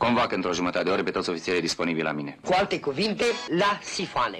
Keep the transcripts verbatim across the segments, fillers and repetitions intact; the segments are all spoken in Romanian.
Convac într-o jumătate de oră pe toți ofițerii disponibili la mine. Cu alte cuvinte, la sifoane.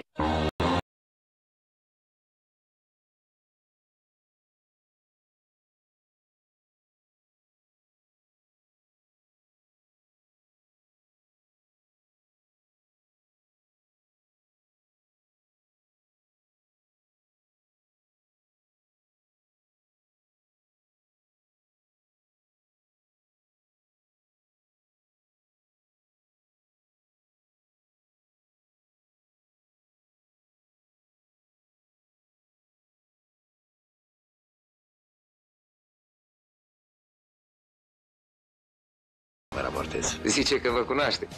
Vă raportez. Zice că vă cunoaște.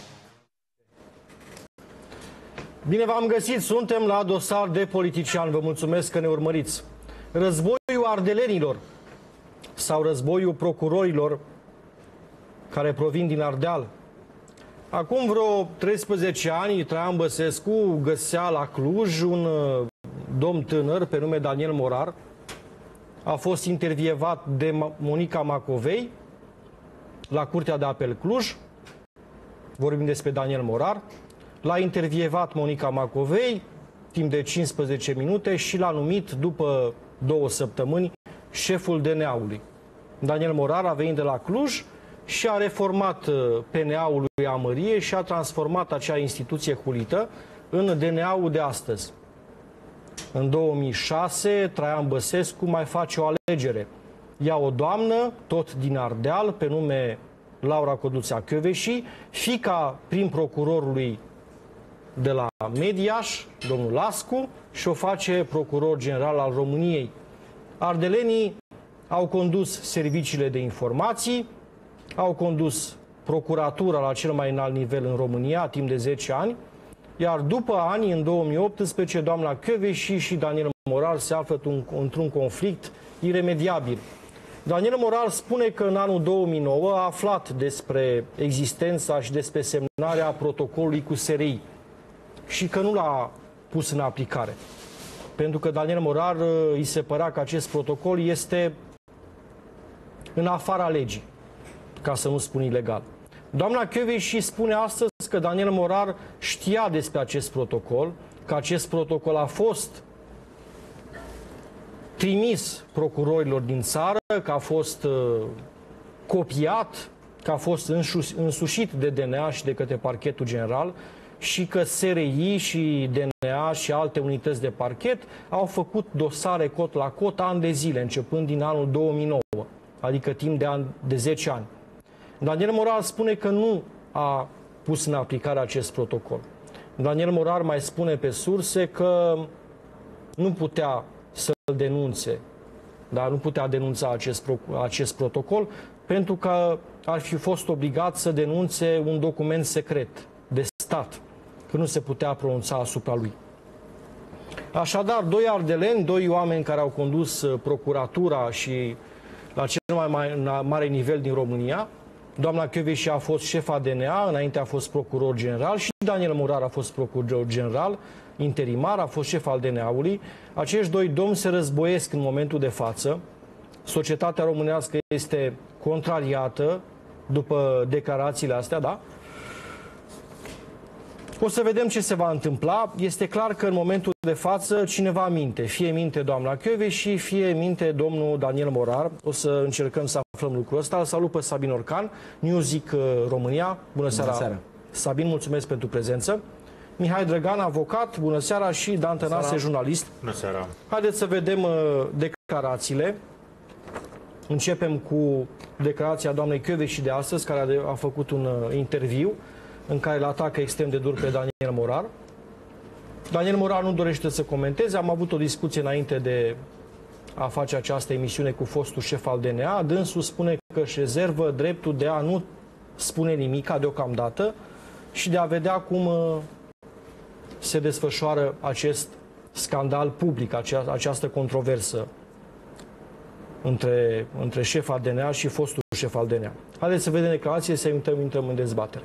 Bine v-am găsit, suntem la Dosar de Politician. Vă mulțumesc că ne urmăriți. Războiul ardelenilor sau războiul procurorilor care provin din Ardeal. Acum vreo treisprezece ani, Traian Băsescu găsea la Cluj un domn tânăr pe nume Daniel Morar. A fost intervievat de Monica Macovei la Curtea de Apel Cluj. Vorbim despre Daniel Morar. L-a intervievat Monica Macovei timp de cincisprezece minute și l-a numit după două săptămâni șeful D N A-ului. Daniel Morar a venit de la Cluj și a reformat P N A-ul lui Amărie și a transformat acea instituție hulită în D N A-ul de astăzi. În două mii șase, Traian Băsescu mai face o alegere. Ia o doamnă, tot din Ardeal, pe nume Laura Codruța Kövesi, fiica prim procurorului de la Mediaș, domnul Lascu, și o face procuror general al României. Ardelenii au condus serviciile de informații, au condus procuratura la cel mai înalt nivel în România timp de zece ani, iar după ani, în două mii optsprezece, doamna Kövesi și Daniel Morar se află într-un conflict iremediabil. Daniel Morar spune că în anul două mii nouă a aflat despre existența și despre semnarea protocolului cu S R I și că nu l-a pus în aplicare. Pentru că Daniel Morar îi se părea că acest protocol este în afara legii, ca să nu spun ilegal. Doamna Kövesi spune astăzi că Daniel Morar știa despre acest protocol, că acest protocol a fost trimis procurorilor din țară, că a fost uh, copiat, că a fost însușit de D N A și de către parchetul general și că S R I și D N A și alte unități de parchet au făcut dosare cot la cot ani de zile, începând din anul două mii nouă, adică timp de, an, de zece ani. Daniel Morar spune că nu a pus în aplicare acest protocol. Daniel Morar mai spune pe surse că nu putea să-l denunțe, dar nu putea denunța acest, acest protocol pentru că ar fi fost obligat să denunțe un document secret de stat, că nu se putea pronunța asupra lui. Așadar, doi ardeleni, doi oameni care au condus procuratura și la cel mai mare nivel din România. Doamna Kövesi a fost șefa D N A, înainte a fost procuror general, și Daniel Morar a fost procuror general interimar, a fost șef al D N A-ului. Acești doi domni se războiesc în momentul de față. Societatea românească este contrariată după declarațiile astea, da? O să vedem ce se va întâmpla. Este clar că în momentul de față cineva minte. Fie minte doamna Kövesi, fie minte domnul Daniel Morar. O să încercăm să aflăm lucrul ăsta. Îl salut pe Sabin Orcan, Newsweek România. Bună seara, Bună seara. Sabin, mulțumesc pentru prezență. Mihai Drăgan, avocat, bună seara, și Dan Tănase, jurnalist. Bună seara. Haideți să vedem uh, declarațiile. Începem cu declarația doamnei Kövesi de astăzi, care a, a făcut un uh, interviu în care îl atacă extrem de dur pe Daniel Morar. Daniel Morar nu dorește să comenteze. Am avut o discuție înainte de a face această emisiune cu fostul șef al D N A. Dânsul spune că își rezervă dreptul de a nu spune nimica deocamdată și de a vedea cum uh, se desfășoară acest scandal public, acea, această controversă între, între șefa D N A și fostul șef al D N A. Haideți să vedem declarație, să intrăm, intrăm în dezbatere.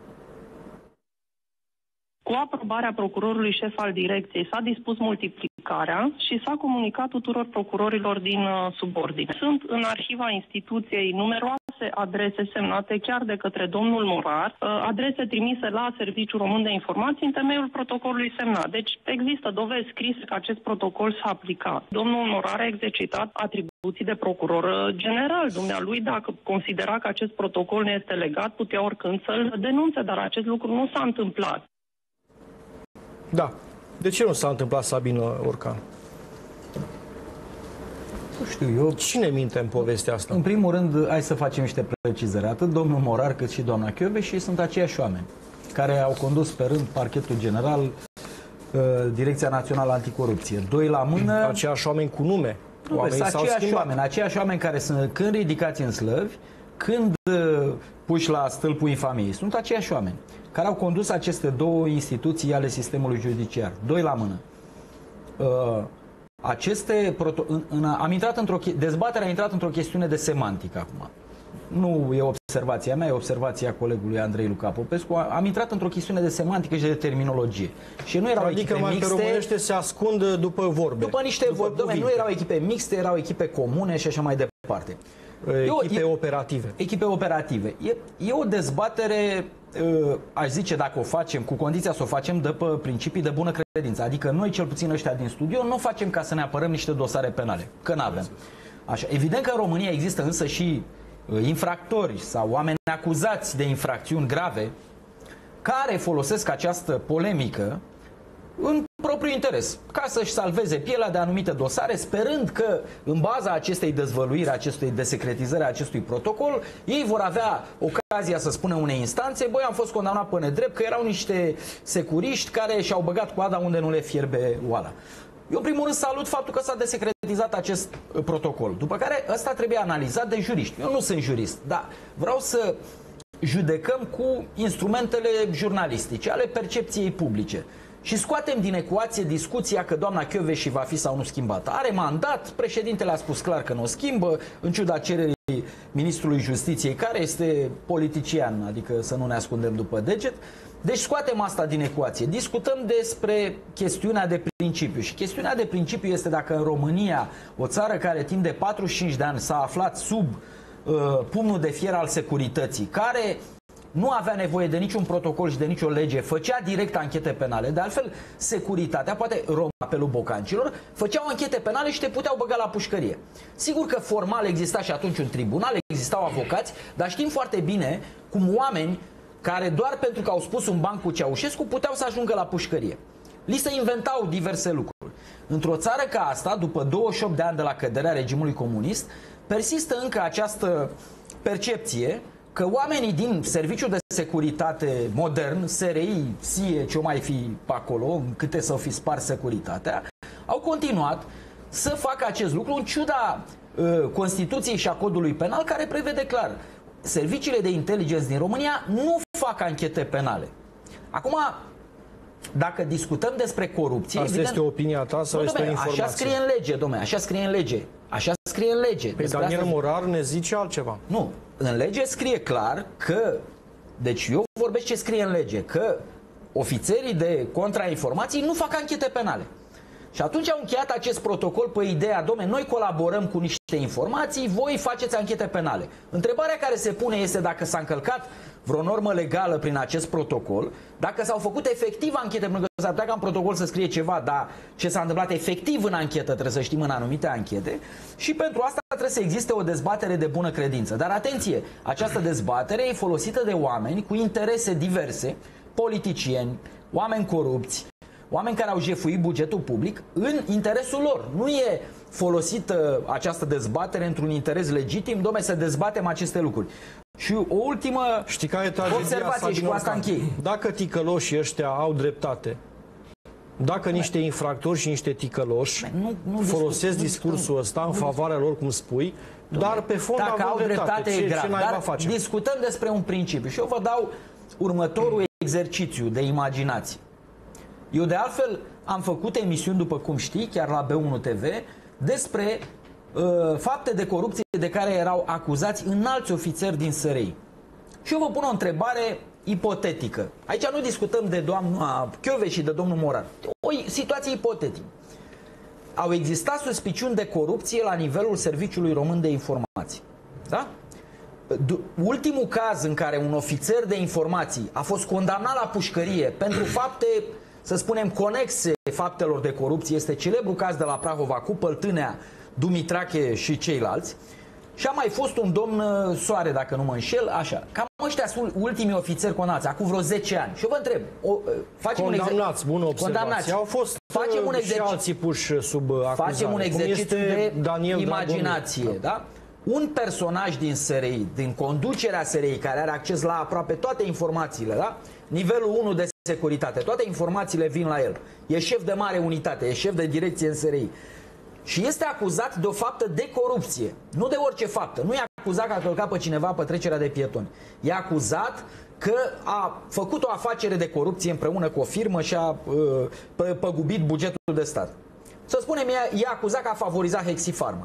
Cu aprobarea procurorului șef al direcției s-a dispus multiplicarea și s-a comunicat tuturor procurorilor din uh, subordine. Sunt în arhiva instituției numeroase șase adrese semnate chiar de către domnul Morar, adrese trimise la Serviciul Român de Informații în temeiul protocolului semnat. Deci există dovezi scrise că acest protocol s-a aplicat. Domnul Morar a exercitat atribuții de procuror general. Dumnealui, dacă considera că acest protocol nu este legat, putea oricând să-l denunțe, dar acest lucru nu s-a întâmplat. Da. De ce nu s-a întâmplat, Sabină Orcan? Nu știu, eu... Cine minte în povestea asta? În primul rând, hai să facem niște precizări. Atât domnul Morar cât și doamna Kövesi sunt aceiași oameni care au condus pe rând Parchetul General, Direcția Națională Anticorupție. Doi la mână... Aceiași oameni cu nume. Nu, Oamenii sunt aceiași oameni, aceiași oameni care sunt când ridicați în slăvi, când puși la stâlpul infamiei. Sunt aceiași oameni care au condus aceste două instituții ale sistemului judiciar. Doi la mână. Uh, aceste proto- în, în, am intrat într-o dezbaterea a intrat într-o chestiune de semantică acum. Nu e observația mea, e observația colegului Andrei Luca Popescu. Am intrat într-o chestiune de semantică și de terminologie. Și nu erau adică echipe mixte. Adică românește se ascund după vorbe. După niște după vorbe. Dom'le, nu erau echipe mixte, erau echipe comune și așa mai departe. Echipe e, operative. Echipe operative. E, e o dezbatere, aș zice, dacă o facem, cu condiția să o facem de pe principii de bună credință. Adică noi, cel puțin ăștia din studio, nu o facem ca să ne apărăm niște dosare penale. Că n-avem. Așa. Evident că în România există însă și infractori sau oameni acuzați de infracțiuni grave care folosesc această polemică în propriul interes, ca să-și salveze pielea de anumite dosare, sperând că în baza acestei dezvăluiri, acestei desecretizări a acestui protocol, ei vor avea ocazia să spună unei instanțe: băi, am fost condamnat pe nedrept că erau niște securiști care și-au băgat coada unde nu le fierbe oala. Eu, în primul rând, salut faptul că s-a desecretizat acest protocol, după care ăsta trebuie analizat de juriști. Eu nu sunt jurist, dar vreau să judecăm cu instrumentele jurnalistice, ale percepției publice. Și scoatem din ecuație discuția că doamna Kövesi va fi sau nu schimbată. Are mandat, președintele a spus clar că nu o schimbă, în ciuda cererii ministrului Justiției, care este politician, adică să nu ne ascundem după deget. Deci scoatem asta din ecuație. Discutăm despre chestiunea de principiu. Și chestiunea de principiu este dacă în România, o țară care timp de patruzeci și cinci de ani s-a aflat sub uh, pumnul de fier al securității, care nu avea nevoie de niciun protocol și de nicio lege, făcea direct anchete penale. De altfel, securitatea, poate Roma, apelul bocancilor, făceau anchete penale și te puteau băga la pușcărie. Sigur că formal exista și atunci un tribunal, existau avocați, dar știm foarte bine cum oameni care doar pentru că au spus un ban cu Ceaușescu puteau să ajungă la pușcărie. Li se inventau diverse lucruri. Într-o țară ca asta, după douăzeci și opt de ani de la căderea regimului comunist, persistă încă această percepție că oamenii din serviciul de securitate modern, S R I, S I E, ce-o mai fi pe acolo, câte să fi spart securitatea, au continuat să facă acest lucru în ciuda uh, Constituției și a codului penal, care prevede clar: serviciile de inteligență din România nu fac anchete penale. Acum, dacă discutăm despre corupție... Asta evident, este opinia ta sau nu, este o informație? Așa scrie în lege, dom'le, așa scrie în lege. Așa scrie în lege. Păi Daniel asta... Morar ne zice altceva. Nu, în lege scrie clar că... Deci eu vorbesc ce scrie în lege, că ofițerii de contrainformații nu fac anchete penale. Și atunci au încheiat acest protocol pe ideea: dom'le, noi colaborăm cu niște informații, voi faceți anchete penale. Întrebarea care se pune este dacă s-a încălcat vreo normă legală prin acest protocol, dacă s-au făcut efectiv anchete, pentru că s-ar putea ca în protocol să scrie ceva, dar ce s-a întâmplat efectiv în anchetă trebuie să știm în anumite anchete, și pentru asta trebuie să existe o dezbatere de bună credință. Dar atenție, această dezbatere e folosită de oameni cu interese diverse, politicieni, oameni corupți, oameni care au jefuit bugetul public în interesul lor. Nu e folosită această dezbatere într-un interes legitim, dom'le, să dezbatem aceste lucruri. Și o ultimă Știi care e tragedia, observație și cu asta închei. Dacă ticăloșii ăștia au dreptate, dacă niște infractori și niște ticăloși nu, nu folosesc nu, discursul ăsta în favoarea lor, cum spui, dar pe fond dacă au dreptate, dreptate ce, e grav, ce naiba dar facem? discutăm despre un principiu și eu vă dau următorul exercițiu de imaginație. Eu de altfel am făcut emisiuni, după cum știi, chiar la B unu T V, despre uh, fapte de corupție de care erau acuzați înalți ofițeri din S R I. Și eu vă pun o întrebare ipotetică. Aici nu discutăm de doamna Kövesi și de domnul Morar. O situație ipotetică. Au existat suspiciuni de corupție la nivelul Serviciului Român de Informații. Da? ultimul caz în care un ofițer de informații a fost condamnat la pușcărie pentru fapte, să spunem, conexe faptelor de corupție este celebrul caz de la Prahova cu Păltânea, Dumitrache și ceilalți. Și a mai fost un domn Soare, dacă nu mă înșel, așa. Cam ăștia sunt ultimii ofițeri condamnați, acum vreo zece ani. Și eu vă întreb, o, facem condamnați, un bună observație. Condamnați. Au fost facem un și alții puși sub acuzare. Facem un exercițiu de Daniel imaginație, Dragomir. da? Un personaj din S R I, din conducerea S R I, care are acces la aproape toate informațiile, da? Nivelul unu de securitate, toate informațiile vin la el. E șef de mare unitate, e șef de direcție în S R I. Și este acuzat de o faptă de corupție. Nu de orice faptă. Nu e acuzat că a călcat pe cineva pe trecerea de pietoni. E acuzat că a făcut o afacere de corupție împreună cu o firmă și a uh, păgubit bugetul de stat. Să spunem, e, e acuzat că a favorizat Hexifarma.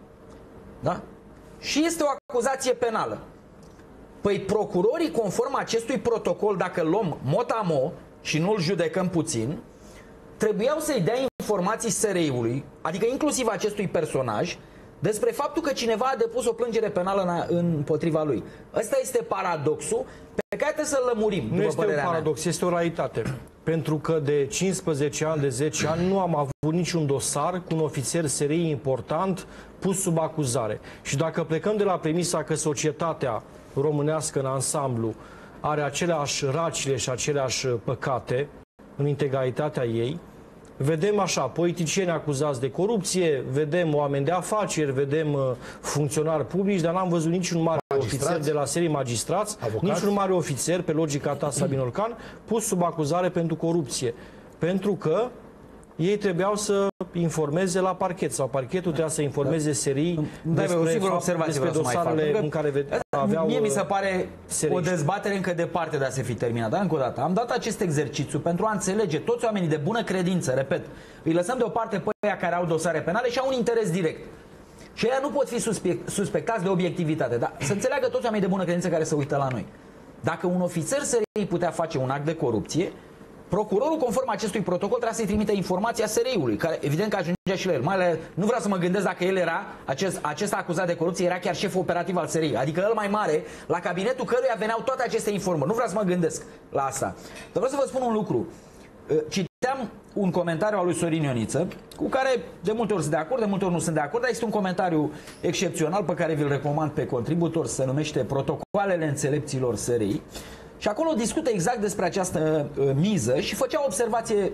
Da? Și este o acuzație penală. Păi procurorii, conform acestui protocol, dacă luăm mot-a-mo și nu-l judecăm puțin, trebuiau să-i dea informații S R I-ului, adică inclusiv acestui personaj, despre faptul că cineva a depus o plângere penală împotriva lui. Ăsta este paradoxul pe care trebuie să-l lămurim. Nu este un paradox, mea. Este o realitate. Pentru că de cincisprezece ani, de zece ani, nu am avut niciun dosar cu un ofițer S R I important pus sub acuzare. Și dacă plecăm de la premisa că societatea românească în ansamblu are aceleași racile și aceleași păcate în integralitatea ei, vedem așa, politicieni acuzați de corupție, vedem oameni de afaceri, vedem uh, funcționari publici, dar n-am văzut niciun mare magistrați, ofițer de la serii magistrați, avocați, niciun mare ofițer, pe logica ta, Sabin Orcan, pus sub acuzare pentru corupție. Pentru că ei trebuiau să informeze la parchet sau parchetul trebuia să informeze S R I da, despre, o singură observație despre dosarele în care aveau. Mie mi se pare o dezbatere încă departe de a se fi terminat. Dar încă o dată, am dat acest exercițiu pentru a înțelege toți oamenii de bună credință, repet, îi lăsăm deoparte pe aia care au dosare penale și au un interes direct. Și aia nu pot fi suspect, suspectați de obiectivitate. Dar să înțeleagă toți oamenii de bună credință care se uită la noi. Dacă un ofițer S R I putea face un act de corupție, procurorul, conform acestui protocol, trebuie să-i trimite informația S R I-ului, care evident că ajungea și la el. Mai ales, nu vreau să mă gândesc dacă el era, acest, acest acuzat de corupție era chiar șeful operativ al S R I, adică el mai mare, la cabinetul căruia veneau toate aceste informări. Nu vreau să mă gândesc la asta. Dar vreau să vă spun un lucru. Citeam un comentariu al lui Sorin Ioniță, cu care de multe ori sunt de acord, de multe ori nu sunt de acord, dar este un comentariu excepțional pe care vi-l recomand pe contributor, se numește Protocoalele înțelepților S R I. Și acolo discută exact despre această uh, miză și făcea o observație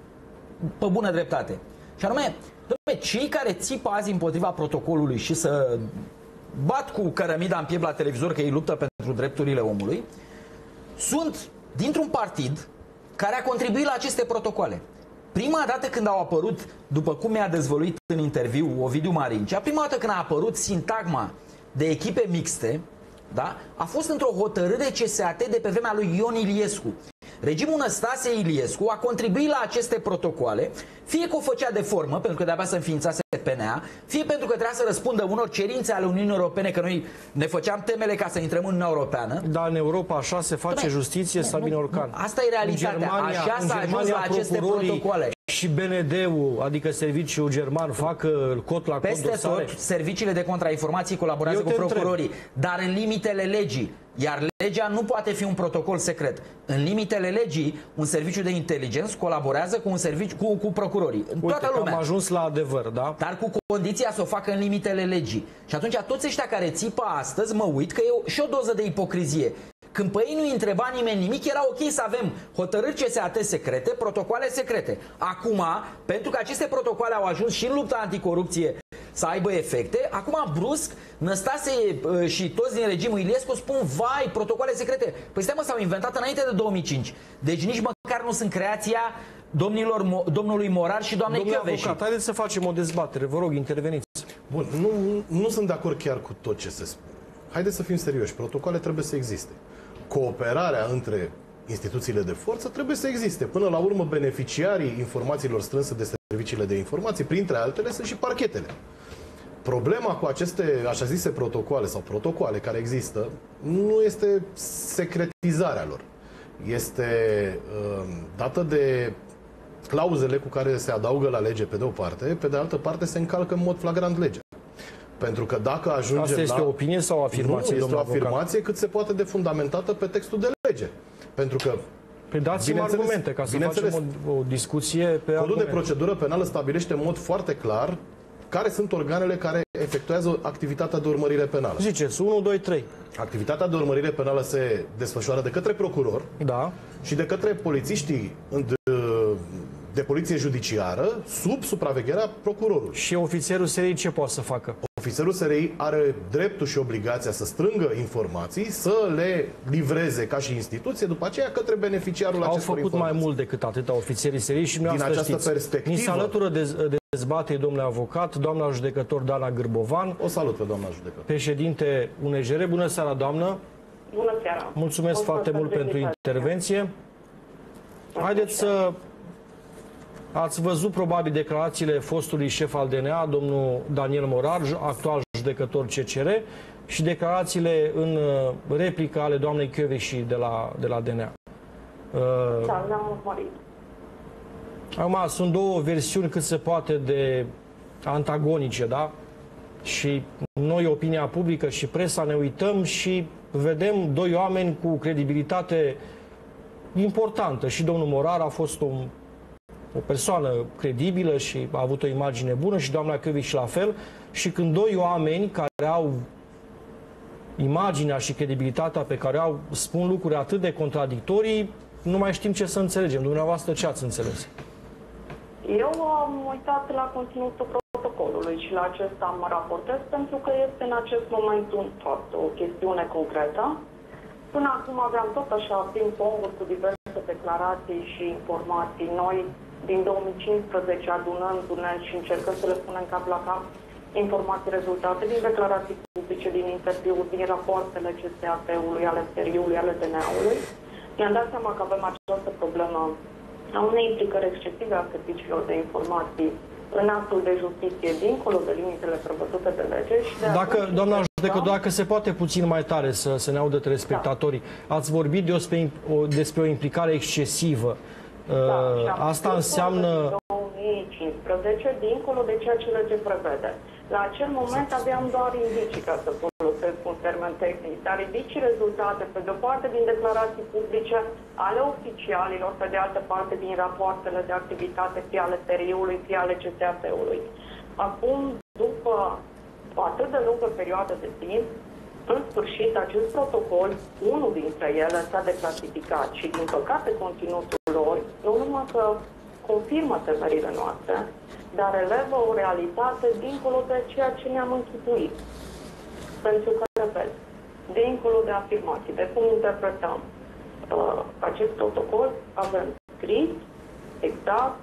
pe bună dreptate. Și anume, dom'le, cei care țipă azi împotriva protocolului și să bat cu cărămida în piept la televizor că ei luptă pentru drepturile omului, sunt dintr-un partid care a contribuit la aceste protocoale. Prima dată când au apărut, după cum mi-a dezvăluit în interviu Ovidiu Marincea, prima dată când a apărut sintagma de echipe mixte, da? A fost într-o hotărâre C S A T de pe vremea lui Ion Iliescu. Regimul Năstase Iliescu a contribuit la aceste protocoale, fie că o făcea de formă, pentru că de-abia se înființase P N A, fie pentru că trebuia să răspundă unor cerințe ale Uniunii Europene, că noi ne făceam temele ca să intrăm în Uniunea Europeană. Dar în Europa așa se face Dom'le, justiție, nu, Sabin nu, Orcan. Nu, asta e realitatea. Germania, așa s-a ajuns la aceste protocoale. Și B N D-ul, adică serviciul german, fac cot la cot Peste dosare. tot, serviciile de contrainformații colaborează Eu cu procurorii, întreb. dar în limitele legii. Iar legea nu poate fi un protocol secret. În limitele legii, un serviciu de inteligență colaborează cu un serviciu cu, cu procurorii. În Uite, toată lumea. am ajuns la adevăr, da? Dar cu condiția să o facă în limitele legii. Și atunci toți ăștia care țipă astăzi, mă uit că e și o doză de ipocrizie. Când pe ei nu întreba nimeni nimic, era ok să avem hotărâri C S A T secrete, protocoale secrete. Acum, pentru că aceste protocoale au ajuns și în lupta anticorupție să aibă efecte, acum brusc Năstase și toți din regimul Iliescu spun, vai, protocoale secrete. Păi stai mă, s-au inventat înainte de două mii cinci. Deci nici măcar nu sunt creația domnilor, domnului Morar și doamnei Domnule Căveși. avocat, haideți să facem o dezbatere. Vă rog, interveniți. Bun, nu, nu sunt de acord chiar cu tot ce se spune. Haideți să fim serioși. Protocoale trebuie să existe. Cooperarea între instituțiile de forță trebuie să existe. Până la urmă, beneficiarii informațiilor strânse de serviciile de informații, printre altele, sunt și parchetele. Problema cu aceste, așa zise, protocoale sau protocoale care există, nu este secretizarea lor. Este uh, dată de clauzele cu care se adaugă la lege pe de o parte, pe de altă parte se încalcă în mod flagrant legea. Pentru că dacă ajungem Asta este la... o opinie sau o afirmație, Nu, este o avocat? afirmație cât se poate de fundamentată pe textul de lege. Pentru că Păi dați-mi argumente ca să facem o, o discuție pe Codul argumente. de procedură penală stabilește în mod foarte clar care sunt organele care efectuează activitatea de urmărire penală. Ziceți, unu, doi, trei. Activitatea de urmărire penală se desfășoară de către procuror Da. și de către polițiștii de, de poliție judiciară sub supravegherea procurorului. Și ofițerul seriei ce poate să facă? Ofițerul S R I are dreptul și obligația să strângă informații, să le livreze ca și instituție, după aceea către beneficiarul Au acestor făcut informații. mai mult decât atâta ofițerii seriei și Din această știți. perspectivă... Ni se alătură de dezbatei, domnule avocat, doamna judecător Dana Gârbovan, O salut pe doamna judecător. președinte U N J R. Bună seara, doamnă! Bună seara! Mulțumesc foarte mult pentru intervenție. Haideți să... Ați văzut probabil declarațiile fostului șef al D N A, domnul Daniel Morar, actual judecător C C R, și declarațiile în replică ale doamnei Kövesi de la, de la D N A. Da, le-am urmărit. Acum, sunt două versiuni cât se poate de antagonice, da? Și noi, opinia publică și presa, ne uităm și vedem doi oameni cu credibilitate importantă. Și domnul Morar a fost un, o persoană credibilă și a avut o imagine bună și doamna Kövesi la fel. Și când doi oameni care au imaginea și credibilitatea pe care au spun lucruri atât de contradictorii, nu mai știm ce să înțelegem. Dumneavoastră, ce ați înțeles? Eu am uitat la conținutul protocolului și la acesta mă raportez pentru că este în acest moment un fapt, o chestiune concretă. Până acum aveam tot așa ping-pong-uri cu diverse declarații și informații noi din două mii cincisprezece, adunându-ne și încercând să le punem cap la cap informații rezultate din declarații publice, din interviuri, din rapoartele C S A T-ului, ale S R I-ului, ale D N A-ului. Mi-am dat seama că avem această problemă a unei implicări excesive a serviciilor de informații în actul de justiție, dincolo de limitele prevăzute de lege. Și de Dacă, atunci, doamna da, judecător, dacă se poate puțin mai tare să, să ne audă telespectatorii, da. Ați vorbit despre o, despre o implicare excesivă. Da, uh, asta înseamnă... două mii cincisprezece, dincolo de ceea ce lege prevede. La acel moment aveam doar indicii, ca să folosesc un termen tehnic, dar indicii rezultate, pe de o parte, din declarații publice ale oficialilor, pe de altă parte, din rapoartele de activitate, fie ale S R I-ului, fie ale C S A T-ului. Acum, după o atât de lungă perioadă de timp, în sfârșit, acest protocol, unul dintre ele, s-a declasificat și, din păcate, conținutul lor, nu numai că confirmă temerile noastre, dar relevă o realitate dincolo de ceea ce ne-am închipuit. Pentru că, repet, dincolo de afirmații, de cum interpretăm uh, acest protocol, avem scris exact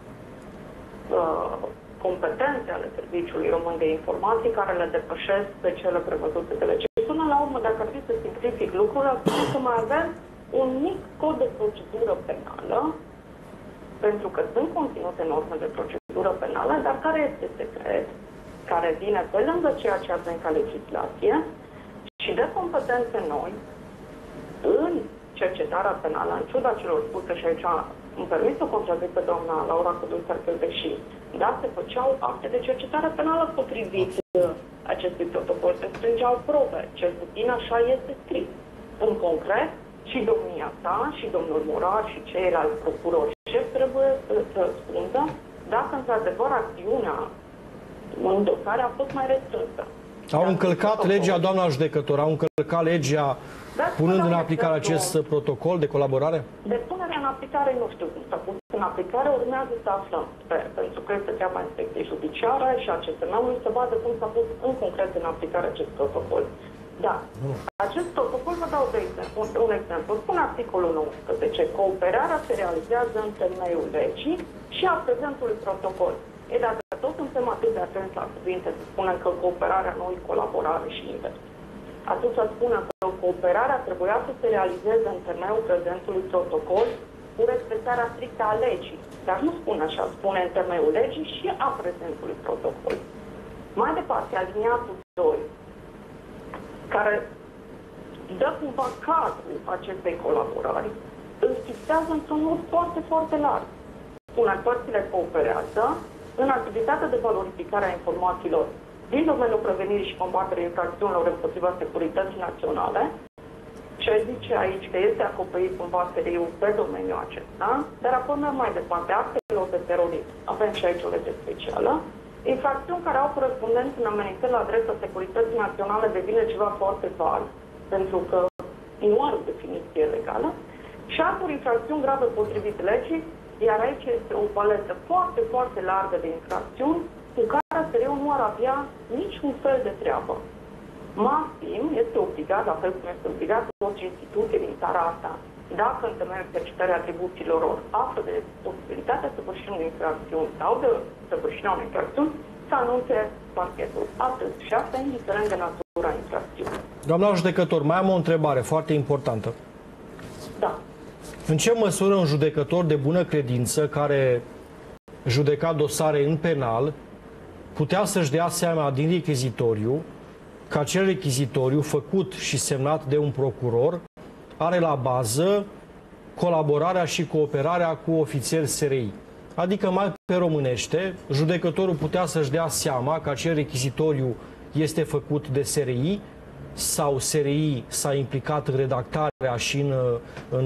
uh, competențe ale Serviciului Român de Informații care le depășesc pe cele prevăzute de lege. Până la urmă, dacă ar fi să simplific lucrurile, spune că mai avem un mic cod de procedură penală, pentru că sunt conținute norme de procedură penală, dar care este secret, care vine pe lângă ceea ce avem ca legislație și de competențe noi în cercetarea penală, în ciuda celor spuse și aici îmi permit să contrazic pe doamna Laura Codruța, deși da, se făceau acte de cercetare penală potrivit acestui protocol, se strângeau probe, cel puțin așa este scris. În concret, și domnia sa, și domnul Morar, și ceilalți procurori șef trebuie să răspundă dacă într-adevăr acțiunea în dosare a fost mai restrânsă. Au încălcat legea, doamna judecător, au încălcat legea da, punând în aplicare acest nu. protocol de colaborare? De punerea în aplicare nu știu cum s-a pus în aplicare, urmează să aflăm, sper, pentru că este treaba inspecției judiciare și a C S M-ului să vadă cum s-a pus în concret în aplicare acest protocol. Da. Acest protocol, vă dau de exemplu, un exemplu. Spune articolul nouăsprezece. Cooperarea se realizează în temeiul legii și a prezentului protocol. E, dacă tot suntem atât de atenți la cuvinte, să spunem că cooperarea nu e colaborare și invers. Atunci spune că cooperarea trebuia să se realizeze în temeiul prezentului protocol cu respectarea strictă a legii. Dar nu spune așa, spune în temeiul legii și a prezentului protocol. Mai departe, aliniatul doi, care dă cumva cadrul acestei colaborări, îl fixează într-un mod foarte, foarte larg. Spune, părțile cooperează în activitatea de valorificare a informațiilor din domeniul prevenirii și combaterii infracțiunilor împotriva securității naționale. Ce zice aici că este acoperit cumva S R I-ul pe domeniul acesta, dar apoi merg mai departe, actelor de terorism. Avem și aici o lege specială. Infracțiuni care au corespondență în amenințări la adresa securității naționale devine ceva foarte vag, pentru că nu are o definiție legală. Și alturi infracțiuni grave potrivit legii, iar aici este o paletă foarte, foarte largă de infracțiuni cu care S R I-ul nu ar avea niciun fel de treabă. Maxim este obligat, la fel cum este obligat orice instituție din țara asta, dacă în temeiul exercitării atribuțiilor lor află de posibilitatea săvârșirii unei infracțiuni sau de săvârșirea unei infracțiuni, să anunțe parchetul. Atât. Și asta indiferent de natura infracțiunii. Doamna judecător, mai am o întrebare foarte importantă. Da. În ce măsură un judecător de bună credință care judeca dosare în penal putea să-și dea seama din rechizitoriu că acel rechizitoriu făcut și semnat de un procuror are la bază colaborarea și cooperarea cu ofițeri S R I. Adică mai pe românește, judecătorul putea să-și dea seama că acel rechizitoriu este făcut de S R I sau S R I s-a implicat în redactarea și în, în,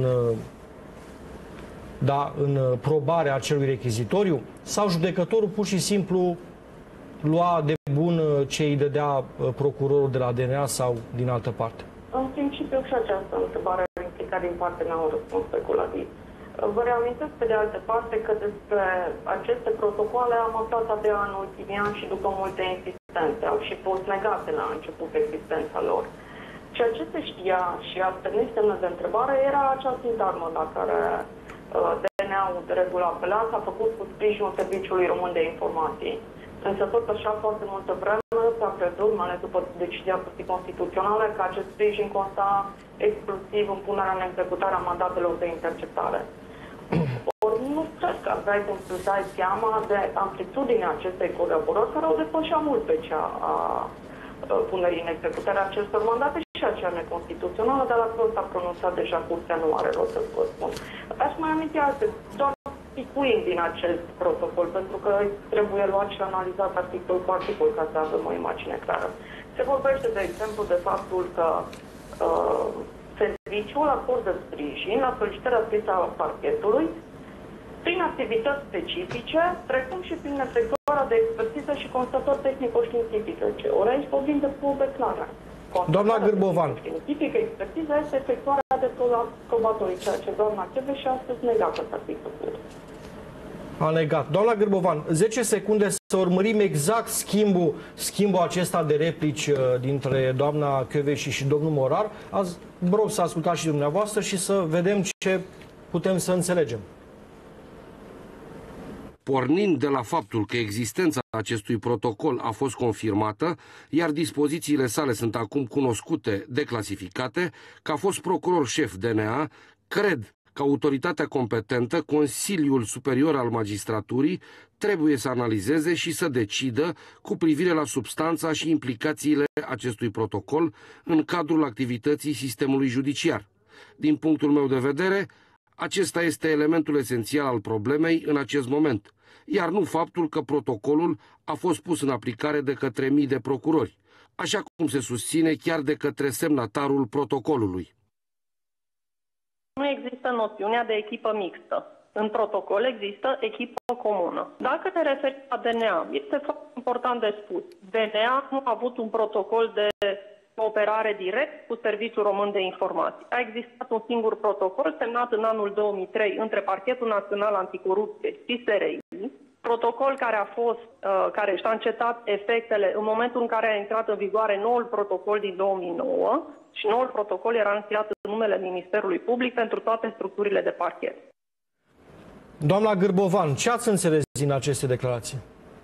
da, în probarea acelui rechizitoriu, sau judecătorul pur și simplu lua de bun ce îi dădea procurorul de la D N A sau din altă parte? În principiu și această întrebare ar implica din partea mea un răspuns speculativ. Vă reamintesc pe de altă parte că despre aceste protocoale am aflat abia în ultimii ani și după multe insistențe. Au și fost negate la început existența lor. Ceea ce se știa, și asta nu este semnă de întrebare, era acea sintagmă la care uh, D N A-ul de regulă apela, s-a făcut cu sprijinul Serviciului Român de Informații. Însă tot așa foarte multă vreme s-a crezut, mai ales după decizia Curții Constituționale, că acest sprijin consta exclusiv în punerea în executare a mandatelor de interceptare. Ori nu cred că aveai cum să dai seama de amplitudinea acestei colaborări, care o depășea mult pe cea a punerii în executare a acestor mandate și a cea neconstituțională, dar la fel s-a pronunțat deja Curtea, nu are rost să vă spun. Aș mai aminti alte, doar picuind din acest protocol, pentru că trebuie luat și analizat articol cu articol ca să avem o imagine clară. Se vorbește, de exemplu, de faptul că uh, serviciul acordă sprijin la solicitarea scrisă a parchetului prin activități specifice, precum și prin efectuarea de expertiză și constatări tehnico-științifice. Ori aici vorbim de probe clare. Doamna Gârbovan. Științifică, expertiza este efectuarea de probatorii, ceea ce doamna Cheve și astăzi negată să fi făcut. A negat. Doamna Gârbovan, zece secunde să urmărim exact schimbul, schimbul acesta de replici dintre doamna Chioveși și domnul Morar. Azi, vă rog să ascultați și dumneavoastră și să vedem ce putem să înțelegem. Pornind de la faptul că existența acestui protocol a fost confirmată, iar dispozițiile sale sunt acum cunoscute, declasificate, că a fost procuror șef D N A, cred că autoritatea competentă, Consiliul Superior al Magistraturii, trebuie să analizeze și să decidă cu privire la substanța și implicațiile acestui protocol în cadrul activității sistemului judiciar. Din punctul meu de vedere, acesta este elementul esențial al problemei în acest moment, iar nu faptul că protocolul a fost pus în aplicare de către mii de procurori, așa cum se susține chiar de către semnatarul protocolului. Nu există noțiunea de echipă mixtă. În protocol există echipă comună. Dacă ne referim la D N A, este foarte important de spus. D N A nu a avut un protocol de cooperare direct cu Serviciul Român de Informații. A existat un singur protocol semnat în anul două mii trei între Parchetul Național Anticorupție și S R I, protocol care a fost, uh, care și-a încetat efectele în momentul în care a intrat în vigoare noul protocol din două mii nouă și noul protocol era încheiat în numele Ministerului Public pentru toate structurile de parchet. Doamna Gârbovan, ce ați înțeles din aceste declarații?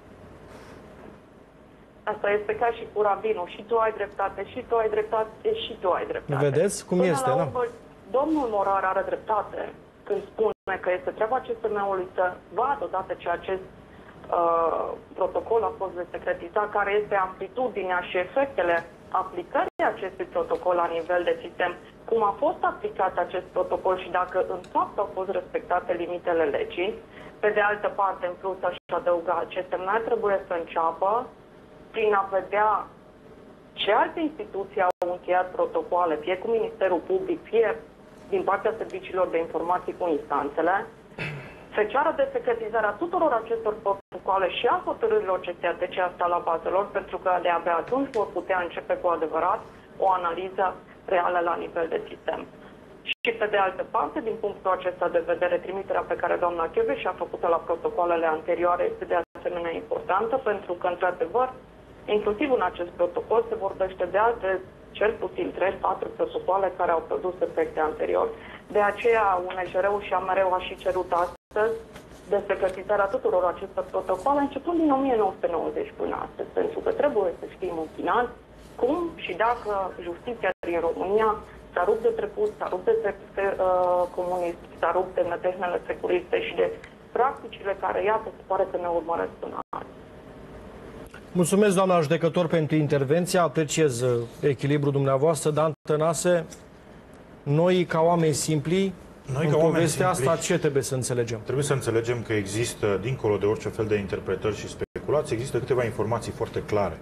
Asta este ca și cu rabinul. Și tu ai dreptate, și tu ai dreptate, și tu ai dreptate. Vedeți cum Până este, la da? urmă, domnul Morar are dreptate când spune că este treaba C S M-ului să vadă odată ce acest uh, protocol a fost desecretizat, care este amplitudinea și efectele aplicării acestui protocol la nivel de sistem, cum a fost aplicat acest protocol și dacă în fapt au fost respectate limitele legii. Pe de altă parte, în plus, aș adăuga, C S M trebuie să înceapă prin a vedea ce alte instituții au încheiat protocoale, fie cu Ministerul Public, fie din partea serviciilor de informații cu instanțele, se ceară desecretizarea tuturor acestor protocoale și a hotărârilor C S A T C asta la bazelor, pentru că de-abia atunci vor putea începe cu adevărat o analiză reală la nivel de sistem. Și pe de altă parte, din punctul acesta de vedere, trimiterea pe care doamna Kövesi a făcut-o la protocoalele anterioare este de asemenea importantă, pentru că, într-adevăr, inclusiv în acest protocol se vorbește de alte, cel puțin trei patru protocoale care au produs efecte anterior. De aceea, U N J R-ul și A M R-ul a și cerut astăzi desecretizarea tuturor acestor protocoale, începând din o mie nouă sute nouăzeci până astăzi, pentru că trebuie să știm în final cum și dacă justiția din România s-a rupt de trecut, s-a rupt de uh, comunist, s-a rupt de metehnele securiste și de practicile care, iată, se pare că ne urmăresc până azi. Mulțumesc, doamna judecător, pentru intervenția. Apreciez echilibrul dumneavoastră, Dan Tănase. Noi, ca oameni simpli, Noi, în ca povestea simpli, asta, ce trebuie să înțelegem? Trebuie să înțelegem că există, dincolo de orice fel de interpretări și speculații, există câteva informații foarte clare.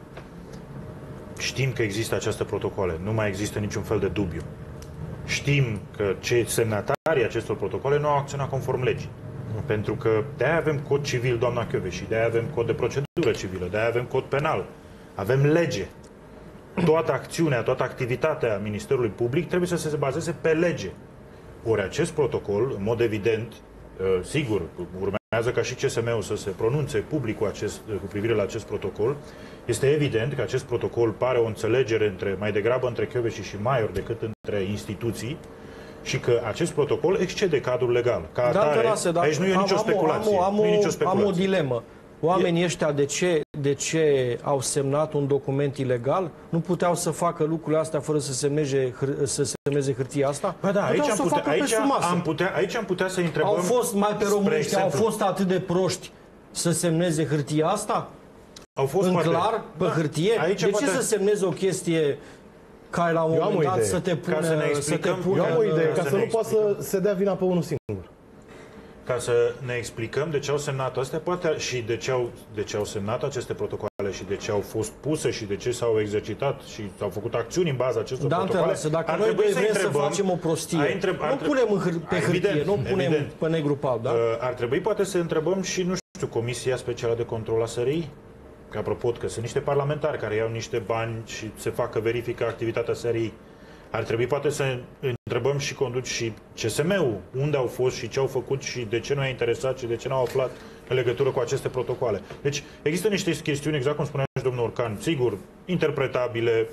Știm că există aceste protocoale, nu mai există niciun fel de dubiu. Știm că cei semnatarii acestor protocole nu au acționat conform legii. Pentru că de-aia avem cod civil, doamna Kövesi, de-aia avem cod de procedură civilă, de-aia avem cod penal. Avem lege. Toată acțiunea, toată activitatea Ministerului Public trebuie să se bazeze pe lege. Ori acest protocol, în mod evident, sigur, urmează ca și C S M-ul să se pronunțe public cu, acest, cu privire la acest protocol. Este evident că acest protocol pare o înțelegere între, mai degrabă între Kövesi și Maior decât între instituții și că acest protocol excede cadrul legal. Ca atare, Tănase, aici nu e nicio speculație. Am, am, nu e nicio am, speculație. am o dilemă. Oamenii ăștia de ce, de ce au semnat un document ilegal? Nu puteau să facă lucrurile astea fără să semneze, să semneze hârtia asta? Ba da, aici am, putea, aici, am putea, aici am putea să întrebăm... Au fost, mai pe românești, au exemplu, fost atât de proști să semneze hârtia asta? Au fost în poate, clar, pe da, hârtie? De ce poate... să semneze o chestie care la un Eu moment dat să te pună... Ca să ne explicăm, să te pună Eu am o idee, ca, ca să, să nu poată să se dea vina pe unul singur. Ca să ne explicăm de ce au semnat astea, poate și de ce au, de ce au semnat aceste protocoale și de ce au fost puse și de ce s-au exercitat și s-au făcut acțiuni în baza acestor da, protocoale. Să, dacă noi doi vrem să facem o prostie, întreb, nu întreb, punem în hâr- pe hârtie, evident, nu punem evident. pe negru pe alb, da? Ar trebui poate să întrebăm și, nu știu, Comisia Specială de Control a S R I? Că apropo, că sunt niște parlamentari care iau niște bani și se facă, verifică activitatea S R I. Ar trebui poate să întrebăm și conduci și C S M-ul unde au fost și ce au făcut și de ce nu i-a interesat și de ce n-au aflat în legătură cu aceste protocoale. Deci există niște chestiuni, exact cum spunea și domnul Orcan, sigur, interpretabile,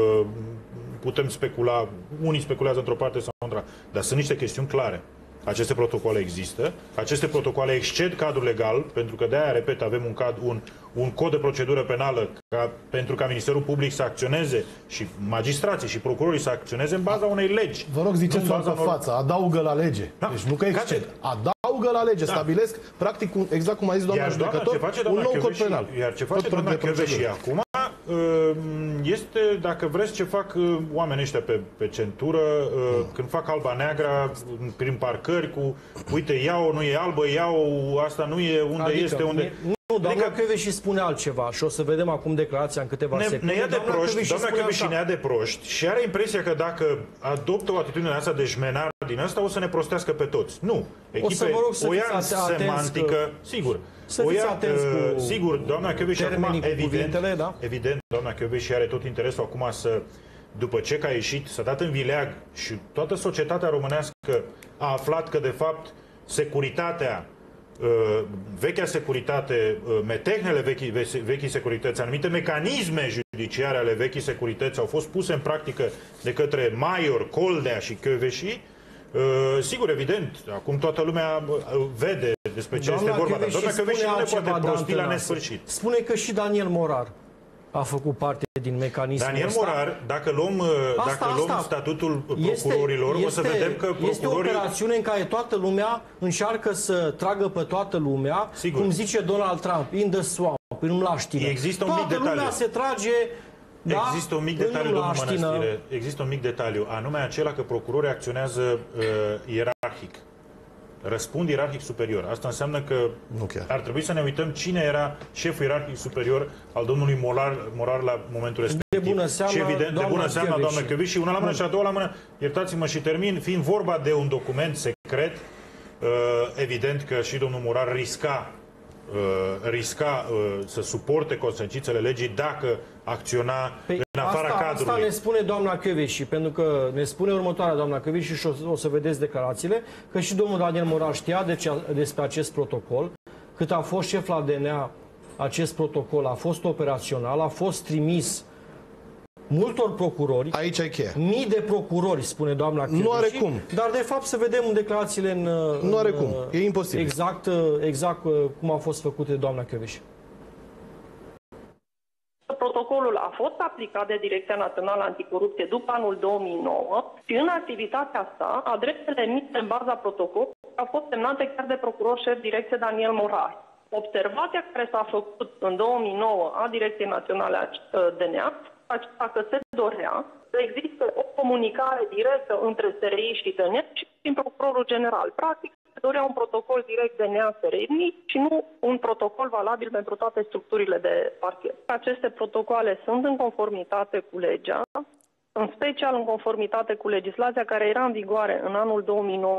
putem specula, unii speculează într-o parte sau într-alta, dar sunt niște chestiuni clare. Aceste protocole există, aceste protocole exced cadrul legal, pentru că de-aia, repet, avem un, cad, un, un cod de procedură penală ca, pentru ca Ministerul Public să acționeze și magistrații și procurorii să acționeze în baza unei legi. Vă rog, ziceți-o pe unor... față, adaugă la lege. Da. Deci nu că exced, adaugă la lege, da. Stabilesc, practic, exact cum a zis doamna judecător, un nou cod penal. Iar ce face doamna Kövesi acum este, dacă vreți, ce fac oamenii ăștia pe, pe centură, când fac alba-neagra, prin parcări, cu, uite, ia-o, nu e albă, ia-o, asta nu e, unde adică, este, unde... Nu, doamna adică, Kövesi spune altceva și o să vedem acum declarația în câteva ne, secunde. Ne ia de doamna proști, doamna Kövesi ne ia de proști și are impresia că dacă adoptă o atitudine asta de jmenar din asta, o să ne prostească pe toți. Nu. Echipe, o să vă rog să o ia fiți semantică, că... sigur. Să o fiți ia, atenți cu sigur, doamna Kövesi acum, evident, cuvintele, da? evident, doamna Kövesi are tot interesul acum să, după ce că a ieșit, s-a dat în vileag și toată societatea românească a aflat că, de fapt, securitatea, vechea securitate, metehnele vechii, vechii securități, anumite mecanisme judiciare ale vechii securități au fost puse în practică de către Maior, Coldea și Kövesi. Sigur, evident, acum toată lumea vede despre ce doamna este vorba, dar doamna Kövesi nu ne poate prosti la nesfârșit. Spune că și Daniel Morar a făcut parte din mecanismul Daniel ăsta. Morar, dacă luăm, asta, dacă luăm asta. statutul procurorilor, este, o să vedem că procurorii... Este o operațiune în care toată lumea încearcă să tragă pe toată lumea, sigur. Cum zice Donald Trump, in the swamp, în mlaștină. Există un mic toată detaliu. lumea se trage... Da? Există un mic detaliu, domnul Mănăstire. Există un mic detaliu, anume acela că procurorii acționează uh, ierarhic. răspund ierarhic superior. Asta înseamnă că nu chiar. ar trebui să ne uităm cine era șeful ierarhic superior al domnului Morar, Morar la momentul respectiv. De bună seamă, și evident, de bună seamă, doamnă Kövesi. Una la mână și a doua la mână, iertați-mă și termin, fiind vorba de un document secret, evident că și domnul Morar risca risca să suporte consecințele legii dacă acționa păi în afara asta, cadrului. Asta ne spune doamna Kövesi, pentru că ne spune următoarea doamna Kövesi și o, o să vedeți declarațiile, că și domnul Daniel Morar știa de ce, despre acest protocol, cât a fost șef la D N A, acest protocol a fost operațional, a fost trimis multor procurori. Aici e cheia. Mii de procurori, spune doamna Kövesi. Nu are cum. Dar de fapt să vedem în declarațiile în... Nu are în, cum. E imposibil. Exact, exact cum a fost făcute de doamna Kövesi. Protocolul a fost aplicat de Direcția Națională Anticorupție după anul două mii nouă și în activitatea sa, adresele emise în baza protocolului au fost semnate chiar de procuror șef direcție Daniel Morar. Observația care s-a făcut în două mii nouă a Direcției Naționale a D N A, acesta că se dorea să existe o comunicare directă între S R I și D N A și prin procurorul general. Practic, se dorea un protocol direct D N A-S R I și nu un protocol valabil pentru toate structurile de parchet. Aceste protocoale sunt în conformitate cu legea, în special în conformitate cu legislația care era în vigoare în anul două mii nouă.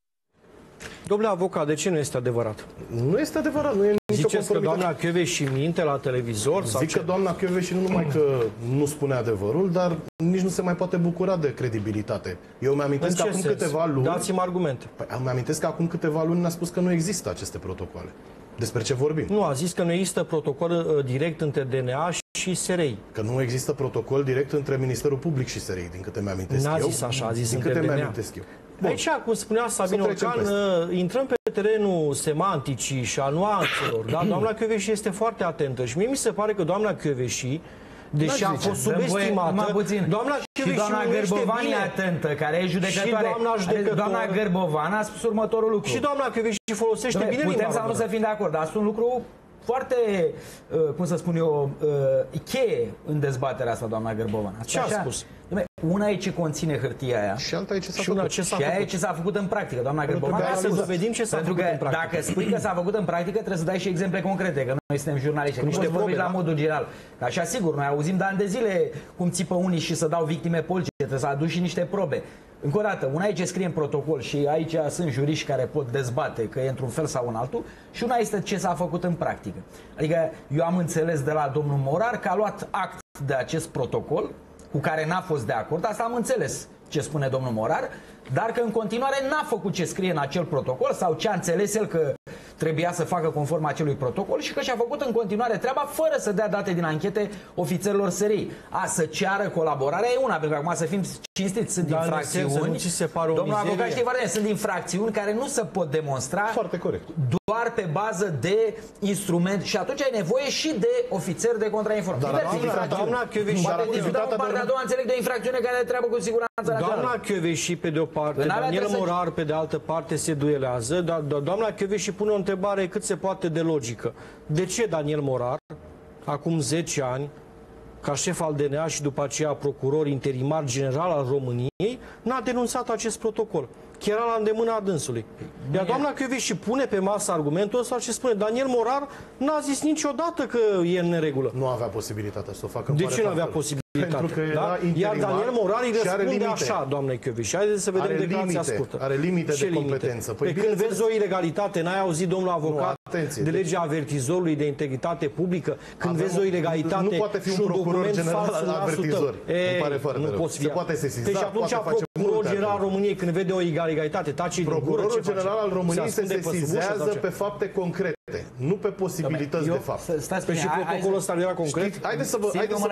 Domnule avocat, de ce nu este adevărat? Nu este adevărat, nu e nicio Ziceți că doamna Kövesi minte la televizor? Sau Zic ce? că doamna Kövesi nu numai că nu spune adevărul, dar nici nu se mai poate bucura de credibilitate. Eu mi-amintesc că acum sens? câteva luni... Dați-mi argumente. Păi, mi-amintesc că acum câteva luni ne-a spus că nu există aceste protocoale. Despre ce vorbim? Nu, a zis că nu există protocol uh, direct între D N A și S R I. Că nu există protocol direct între Ministerul Public și S R I, din câte mi-amintesc eu. N-a zis așa, a zis din între câte D N A. mi-amintesc eu. Bun. Aici, cum spunea Sabin Orcan, intrăm pe terenul semanticii și a nuanțelor. Da? Doamna Kövesi este foarte atentă și mie mi se pare că doamna Kövesi, deși a fost subestimată, doamna și doamna Gârbovan e atentă, care e judecătoare. Și doamna judecătoare. Doamna Gârbovan a spus următorul lucru. Și doamna Kövesi folosește Doamne, bine putem limba sau nu să fim de acord, dar asta un lucru foarte, uh, cum să spun eu, uh, cheie în dezbaterea asta, doamna Gârbovan. Ce a spus? Doamne, una e ce conține hârtia aia și alta e ce s-a și făcut. Ce și aia e ce s-a făcut în practică, doamna Gârbovan. Să dovedim ce s-a făcut în practică. Dacă spui că s-a făcut în practică, trebuie să dai și exemple concrete, că noi suntem jurnaliști, nu poți vorbi la modul general. Că așa, sigur, noi auzim de ani de zile cum țipă unii și să dau victime politice, trebuie să aduci și niște probe. Încă o dată, una e ce scrie în protocol și aici sunt juriști care pot dezbate că e într-un fel sau în altul și una este ce s-a făcut în practică. Adică eu am înțeles de la domnul Morar că a luat act de acest protocol cu care n-a fost de acord, asta am înțeles ce spune domnul Morar, dar că în continuare n-a făcut ce scrie în acel protocol sau ce a înțeles el că trebuia să facă conform acelui protocol și că și-a făcut în continuare treaba fără să dea date din anchete ofițerilor S R I. A, să ceară colaborarea e una, pentru că acum să fim cinstiți, sunt dar infracțiuni. Nu ți se pare o domnul mizerie? avocat știe foarte bine, sunt infracțiuni care nu se pot demonstra foarte corect. doar pe bază de instrument și atunci ai nevoie și de ofițeri de contrainformare. Dar doamna, doamna Kövesi, poate discuta în partea a doua, înțeleg de o infracțiune care treabă cu siguranță la doamna Kövesi pe de o parte, Daniel Morar pe de altă parte se duelează, dar doamna Kövesi pune o întrebare cât se poate de logică. De ce Daniel Morar, acum zece ani, ca șef al D N A și după aceea procuror interimar general al României, n-a denunțat acest protocol? Că era la îndemâna dânsului. Iar doamna Kövesi pune pe masă argumentul ăsta și spune Daniel Morar n-a zis niciodată că e în neregulă. Nu avea posibilitatea să o facă. De ce nu avea posibilitate? Pentru că era da? Iar Daniel Morar îi răspunde așa, doamnei Kövesi. Haideți să vedem declarația scurtă. Are limite Ce de competență. Păi când vezi o ilegalitate, n-ai auzit, domnul avocat, nu, atenție, de deci... legea avertizorului de integritate publică, când Avem vezi o ilegalitate nu poate fi un, un procuror general al avertizori. Îmi pare foarte nu poți se poate sesiza, deci atunci procurorul general al României, când vede o ilegalitate, tace din gură, procurorul general al României se sesizează pe fapte concrete, nu pe posibilități de fapt. Păi și protocolul ăsta era concret? Haideți să vă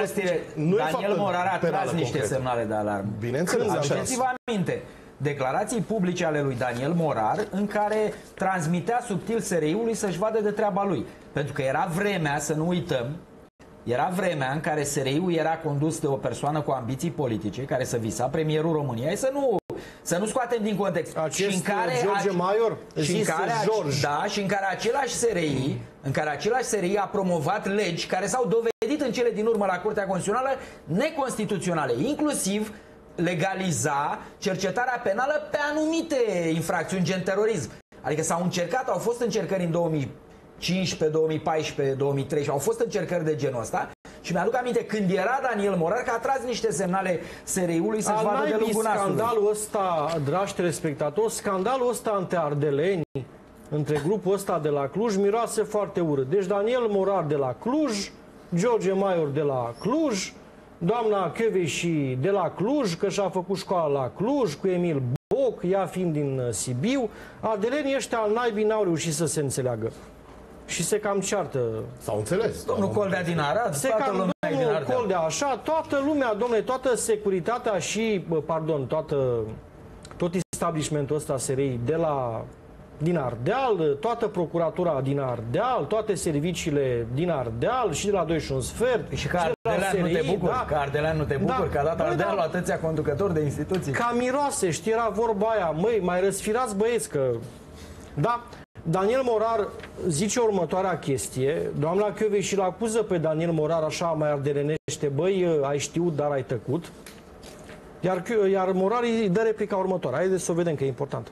spun. Daniel Morar a tras niște semnale de alarmă. Bineînțeles, aduceți-vă aminte declarații publice ale lui Daniel Morar în care transmitea subtil S R I-ului să-și vadă de treaba lui. Pentru că era vremea, să nu uităm, era vremea în care S R I-ul era condus de o persoană cu ambiții politice, care să visa premierul României, să nu, să nu scoatem din context. Acest și în care, George Maior, și în care, George. Da, și în care același S R I, în care același S R I a promovat legi care s-au dovedit în cele din urmă la Curtea Constituțională neconstituționale, inclusiv legaliza cercetarea penală pe anumite infracțiuni, gen terorism. Adică s-au încercat, au fost încercări în două mii cincisprezece, două mii paisprezece, două mii treisprezece, au fost încercări de genul ăsta. Și mi-aduc aminte, când era Daniel Morar, că a tras niște semnale S R I-ului să-și vadă de lungul nasului. Scandalul ăsta, dragi telespectatori, scandalul ăsta între ardeleni, între grupul ăsta de la Cluj, miroase foarte urât. Deci Daniel Morar de la Cluj, George Maior de la Cluj, doamna Kövesi de la Cluj, că și-a făcut școala la Cluj, cu Emil Boc, ea fiind din Sibiu. Ardelenii ăștia al naibii n-au reușit să se înțeleagă. Și se cam ceartă. S-au înțeles. Domnul Coldea din Arad, se toată cam, lumea din domnul Ardeal. Coldea așa, toată lumea, domnule, toată securitatea și, pardon, toată, tot establishmentul ăsta S R I de la, din Ardeal, toată procuratura din Ardeal, toate serviciile din Ardeal și de la doi și un sfert. Și că Ardelean nu te bucur, da. că Ardelean nu te bucur, Da. că a dat Băi, Ardealul da. atâția conducători de instituții. Ca miroase, știi, era vorba aia, măi, mai răsfirați băieți, că... Da, Daniel Morar zice următoarea chestie, doamna Kövesi și-l acuză pe Daniel Morar așa mai ardelenește, băi, ai știut, dar ai tăcut. Iar, iar Morar îi dă replica următoare. Haideți să o vedem, că e important.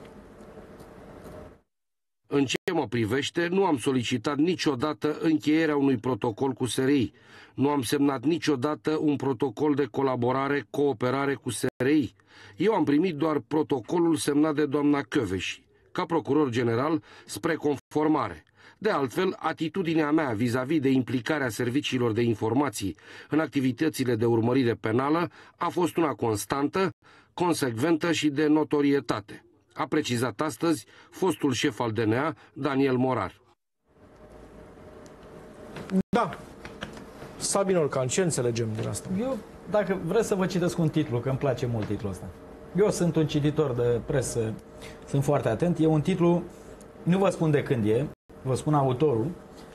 În ce mă privește, nu am solicitat niciodată încheierea unui protocol cu S R I. Nu am semnat niciodată un protocol de colaborare, cooperare cu S R I. Eu am primit doar protocolul semnat de doamna Kövesi, ca procuror general, spre conformare. De altfel, atitudinea mea vis-a-vis de implicarea serviciilor de informații în activitățile de urmărire penală a fost una constantă, consecventă și de notorietate. A precizat astăzi fostul șef al D N A, Daniel Morar. Da. Sabin Orcan, ce înțelegem din asta? Eu, dacă vreți să vă citesc un titlu, că îmi place mult titlul ăsta. Eu sunt un cititor de presă, sunt foarte atent. E un titlu, nu vă spun de când e, vă spun autorul,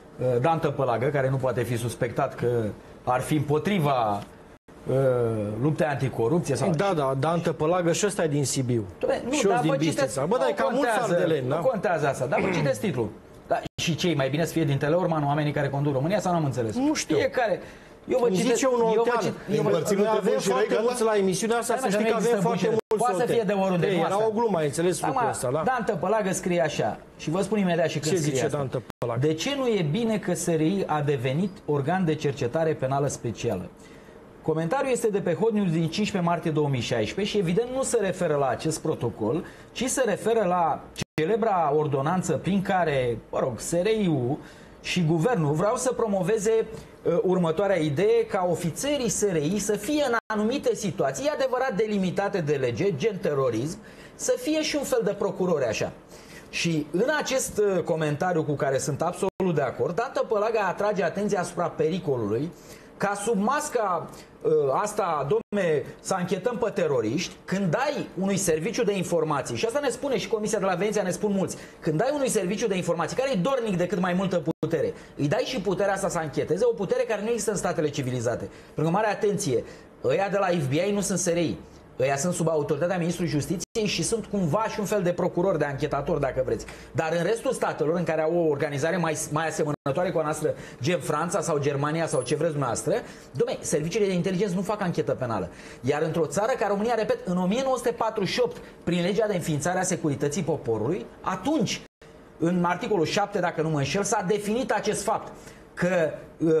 Dan Tăpălagă, care nu poate fi suspectat că ar fi împotriva uh, luptei anticorupție. Sau... Da, da, Dan Tăpălagă și ăsta e din Sibiu. Doamne, nu, și eu dar din vă Bistrița. citesc, Bă, dar e cam mulți ardeleni, nu da? contează asta, dar vă citesc titlul. Da, și cei mai bine să fie din Teleorman, oamenii care conduc România, sau n-am înțeles? Nu știu. Fiecare. Eu vă Îmi citesc, zice un eu vă oltean. cit, eu vă, Împărțim Noi între avem bun și foarte răi, mulți la emisiunea asta, Da, să știi dar că nu avem există foarte bun și mulți răi. Poate să fie de oriunde, Ei, nu era asta. o glumă, ai înțeles lucrul Acum, ăsta, da? Dan Tăpălagă scrie așa, și vă spun imediat și când Ce scrie zice asta. Dan Tăpălagă? De ce nu e bine că S R I a devenit organ de cercetare penală specială? Comentariul este de pe Hot News din cincisprezece martie două mii șaisprezece și evident nu se referă la acest protocol, ci se referă la celebra ordonanță prin care, mă rog, S R I-ul și guvernul vreau să promoveze uh, următoarea idee, ca ofițerii S R I să fie în anumite situații, e adevărat delimitate de lege, gen terorism, să fie și un fel de procurori așa. Și în acest uh, comentariu cu care sunt absolut de acord, Dan Tăpălagă atrage atenția asupra pericolului ca sub masca uh, asta, domne, să anchetăm pe teroriști, când dai unui serviciu de informații, și asta ne spune și Comisia de la Veneția, ne spun mulți, când dai unui serviciu de informații care e dornic de cât mai multă putere, îi dai și puterea asta să ancheteze, o putere care nu există în statele civilizate. Pentru că, mare atenție, ăia de la F B I nu sunt S R I. Ăia sunt sub autoritatea Ministrului Justiției și sunt cumva și un fel de procuror, de anchetator, dacă vreți. Dar în restul statelor în care au o organizare mai, mai asemănătoare cu a noastră, gen Franța sau Germania sau ce vreți dumneavoastră, dom'le, serviciile de inteligență nu fac anchetă penală. Iar într-o țară ca România, repet, în o mie nouă sute patruzeci și opt, prin legea de înființare a securității poporului, atunci, în articolul șapte, dacă nu mă înșel, s-a definit acest fapt, că uh,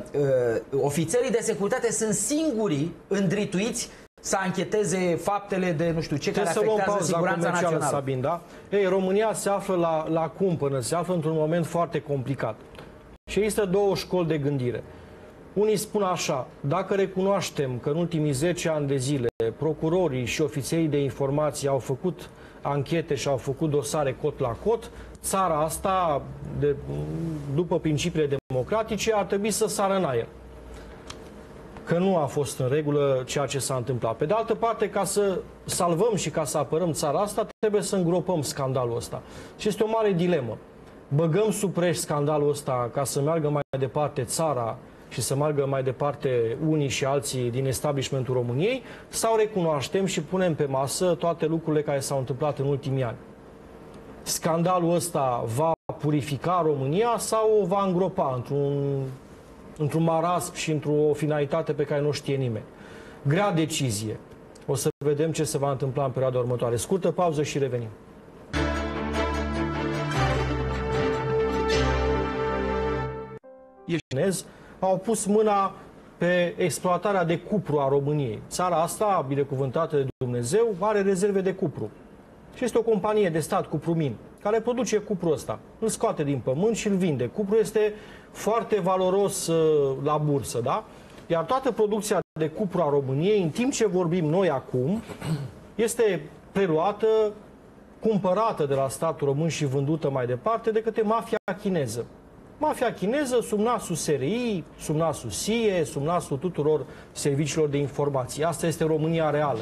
uh, ofițerii de securitate sunt singurii îndrituiți să ancheteze faptele de nu știu ce care afectează siguranța națională. Sabin, da? Ei, România se află la, la cumpănă, se află într-un moment foarte complicat. Și există două școli de gândire. Unii spun așa, dacă recunoaștem că în ultimii zece ani de zile procurorii și ofițerii de informații au făcut anchete și au făcut dosare cot la cot, țara asta, de, după principiile democratice, ar trebui să sară în aer. Că nu a fost în regulă ceea ce s-a întâmplat. Pe de altă parte, ca să salvăm și ca să apărăm țara asta, trebuie să îngropăm scandalul ăsta. Și este o mare dilemă. Băgăm sub preș scandalul ăsta ca să meargă mai departe țara și să meargă mai departe unii și alții din establishmentul României, sau recunoaștem și punem pe masă toate lucrurile care s-au întâmplat în ultimii ani. Scandalul ăsta va purifica România sau o va îngropa într-un într-un marasm și într-o finalitate pe care nu știe nimeni. Grea decizie. O să vedem ce se va întâmpla în perioada următoare. Scurtă pauză și revenim. chinezi au pus mâna pe exploatarea de cupru a României. Țara asta, binecuvântată de Dumnezeu, are rezerve de cupru. Și este o companie de stat, Cupromin, care produce cupru ăsta. Îl scoate din pământ și îl vinde. Cupru este foarte valoros uh, la bursă, da? Iar toată producția de cupru a României, în timp ce vorbim noi acum, este preluată, cumpărată de la statul român și vândută mai departe de către mafia chineză. Mafia chineză sub nasul S R I, sub nasul S I E, sub nasul tuturor serviciilor de informații. Asta este România reală.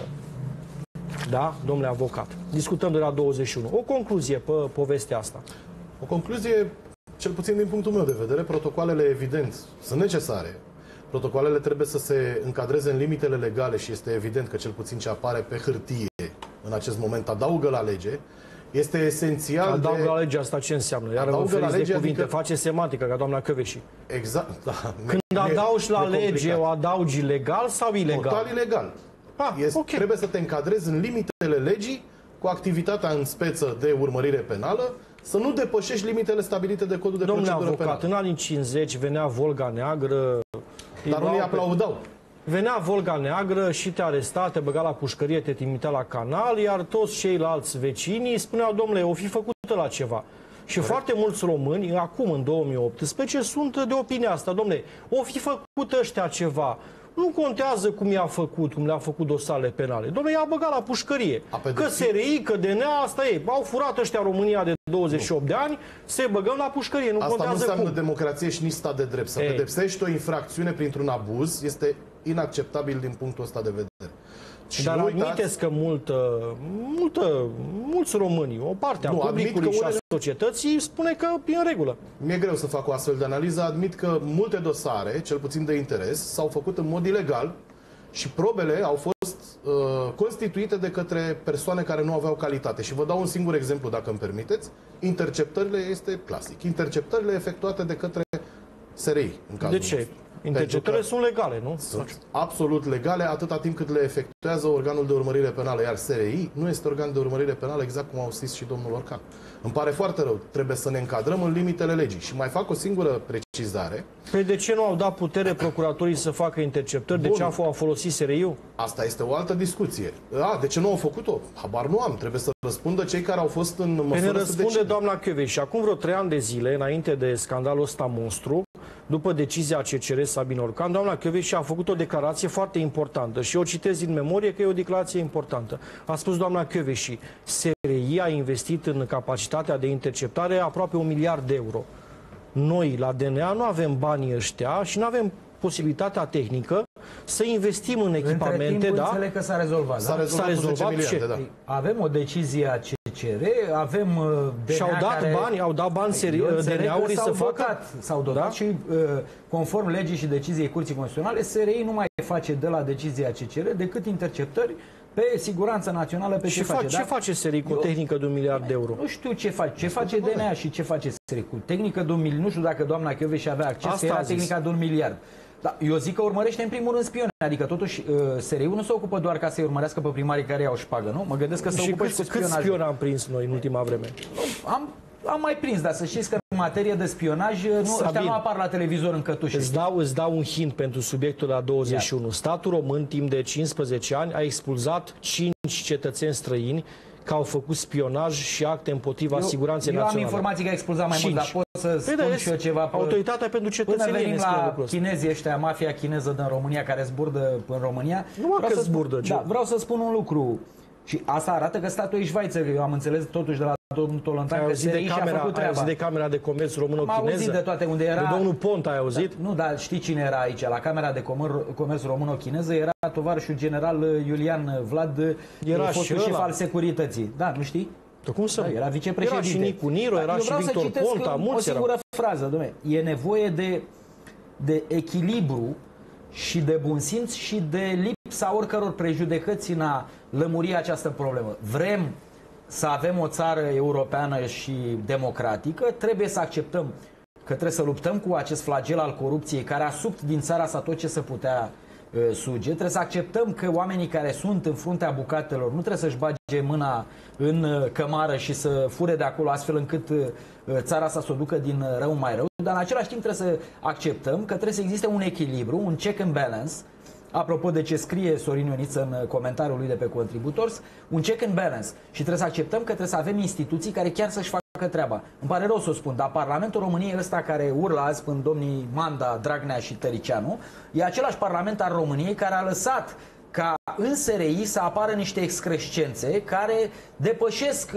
Da, domnule avocat? Discutăm de la douăzeci și unu. O concluzie pe povestea asta. O concluzie, cel puțin din punctul meu de vedere, protocoalele evident sunt necesare. Protocoalele trebuie să se încadreze în limitele legale și este evident că cel puțin ce apare pe hârtie în acest moment adaugă la lege. Este esențial adaugă de... la lege asta ce înseamnă? Iar adaugă la lege, de cuvinte, adică... face semantică ca doamna Căveși. Exact, da. Când adaugi la lege, o adaugi legal sau ilegal? Total ilegal. Ah, este, okay. Trebuie să te încadrezi în limitele legii cu activitatea în speță de urmărire penală, să nu depășești limitele stabilite de codul de Domnule procedură avocat, penală. în anii cincizeci venea Volga Neagră. Dar unii aplaudau. Venea Volga Neagră și te aresta, te băga la pușcărie, te trimitea la canal, iar toți ceilalți vecinii spuneau, domnule, o fi făcută la ceva. Și Corect. Foarte mulți români, acum în două mii optsprezece, sunt de opinia asta, domnule, o fi făcut ăștia ceva. Nu contează cum i-a făcut, cum le-a făcut dosarele penale. Dom'le, i-a băgat la pușcărie. Că S R I, că D N A, asta e. Au furat ăștia România de douăzeci și opt nu. de ani, se băgăm la pușcărie. Nu asta contează nu înseamnă cum. democrație și nici stat de drept. Să Ei. pedepsești o infracțiune printr-un abuz este inacceptabil din punctul ăsta de vedere. Și Dar uitați... admiteți că multă, multă, mulți români, o parte a nu, publicului și a societății spune că e în regulă. Mi-e greu să fac o astfel de analiză. Admit că multe dosare, cel puțin de interes, s-au făcut în mod ilegal și probele au fost uh, constituite de către persoane care nu aveau calitate. Și vă dau un singur exemplu, dacă îmi permiteți. Interceptările este clasic. Interceptările efectuate de către S R I. În cazul de ce? nostru. Interceptările sunt legale, nu? Sunt absolut legale atâta timp cât le efectuează organul de urmărire penală, iar S R I nu este organ de urmărire penală, exact cum au zis și domnul Orcan. Îmi pare foarte rău, trebuie să ne încadrăm în limitele legii. Și mai fac o singură precizare. Păi de ce nu au dat putere procuratorii să facă interceptări? Bun. De ce au folosit S R I-ul? Asta este o altă discuție. A, de ce nu au făcut-o? Habar nu am. Trebuie să răspundă cei care au fost în măsură să răspunde decide. răspunde doamna Căveși. Și acum vreo trei ani de zile, înainte de scandalul ăsta monstru, după decizia C C R Sabin Orcan, doamna Căveși a făcut o declarație foarte importantă și o citez din memorie că e o declarație importantă. A spus doamna Căveși, S R I a investit în capacitatea de interceptare aproape un miliard de euro. Noi, la D N A, nu avem banii ăștia și nu avem posibilitatea tehnică să investim în echipamente. Între timp, da? înțeleg că s-a rezolvat. S-a rezolvat, da? rezolvat miliarde, da. Avem o decizie a C C R, avem D N A. Și au dat care... bani, au dat bani D N A-uri să facă. S-au dotat da? și conform legii și deciziei Curții Constituționale, S R I nu mai face de la decizia C C R decât interceptări pe siguranța națională, pe și ce face. Ce da? face S R I cu o tehnică de un miliard de euro? Nu știu ce face. Ce face D N A și ce face S R I cu tehnică de un miliard. Nu știu dacă doamna Căveși avea acces, Asta era tehnica de un miliard. Da, eu zic că urmărește în primul rând spioni. Adică totuși S R I-ul nu se ocupă doar ca să-i urmărească pe primarii care iau șpagă, nu? Mă gândesc că se ocupă și cu spionajul. Câți spioni am prins noi în ultima vreme? Am, am mai prins, dar să știți că în materie de spionaj nu, ăștia nu apar la televizor în cătușe. Îți dau, îți dau un hint pentru subiectul la douăzeci și unu. Iar. Statul român, timp de cincisprezece ani, a expulzat cinci cetățeni străini că au făcut spionaj și acte împotriva eu, siguranței eu naționale. Eu am informații că a expulzat mai cinci. mult, dar pot să spun păi și eu ceva. Pe... Autoritatea pentru cetățenie. Până venim la chinezii ăștia, mafia chineză din România, care zburdă în România. Nu mă că zburdă. Da, vreau să spun un lucru. Și asta arată că statul e șvaițăr. Eu am înțeles totuși de la domnul Tolontan că S R I și-a făcut treaba. Ai auzit de Camera de Comerț Româno-Chineză? Am auzit de toate unde era... De domnul Pont ai auzit? Da, nu, dar știi cine era aici? La Camera de Comerț Româno-Chineză era tovarășul general Iulian Vlad, era fostul șef al securității. Da, nu știi? De cum să? Da, era vicepreședinte. Era și Nicu Niro, era și Victor Ponta, mulți o singură erau. frază, dom'le. E nevoie de, de echilibru și de bun simț și de lipsa oricăror prejudecăți în a lămuri această problemă. Vrem să avem o țară europeană și democratică, trebuie să acceptăm că trebuie să luptăm cu acest flagel al corupției care a subt din țara asta tot ce se putea uh, suge, trebuie să acceptăm că oamenii care sunt în fruntea bucatelor nu trebuie să-și bage mâna în uh, cămară și să fure de acolo astfel încât uh, țara asta să o ducă din rău mai rău, dar în același timp trebuie să acceptăm că trebuie să existe un echilibru, un check and balance. Apropo de ce scrie Sorin Ioniță în comentariul lui de pe Contributors, un check and balance. Și trebuie să acceptăm că trebuie să avem instituții care chiar să-și facă treaba. Îmi pare rău să o spun, dar Parlamentul României ăsta care urlă azi până domnii Manda, Dragnea și Tăricianu, e același Parlament al României care a lăsat ca în S R I să apară niște excrescențe care depășesc,